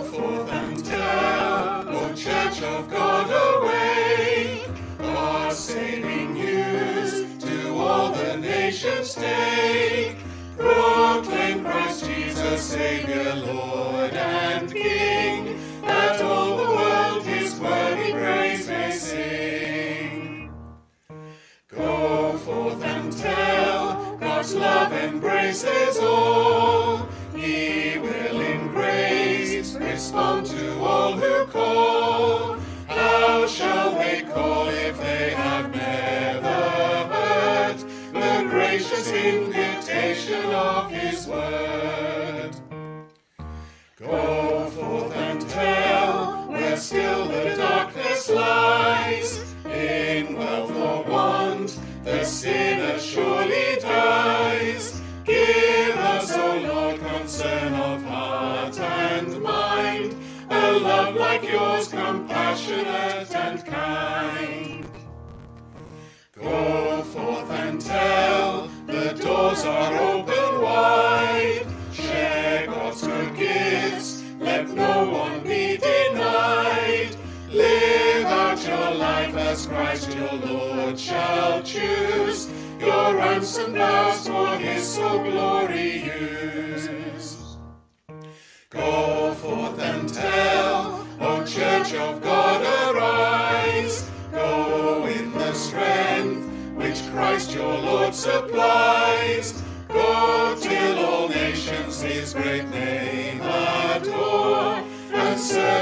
forth and tell, O Church of God, awake, God's saving news to all the nations take. Proclaim Christ Jesus, Saviour, Lord and King, that all the world his worthy praise may sing. Go forth and tell, God's love embraces all. He will in grace respond to all who call. How shall they call if they have never heard the gracious invitation of his word? Go forth and tell, where still the darkness lies, in wealth or want the sinner surely dies. Give us, O Lord, concern of heart and mind, a love like yours, compassionate and kind. Go forth and tell, the doors are open wide. Share God's good gifts, let no one be denied. Live out your life as Christ your Lord shall choose, your ransom vows for his sole glory use. Go forth and tell, O Church of God, arise. Go in the strength which Christ your Lord supplies. Go till all nations his great name adore, and serve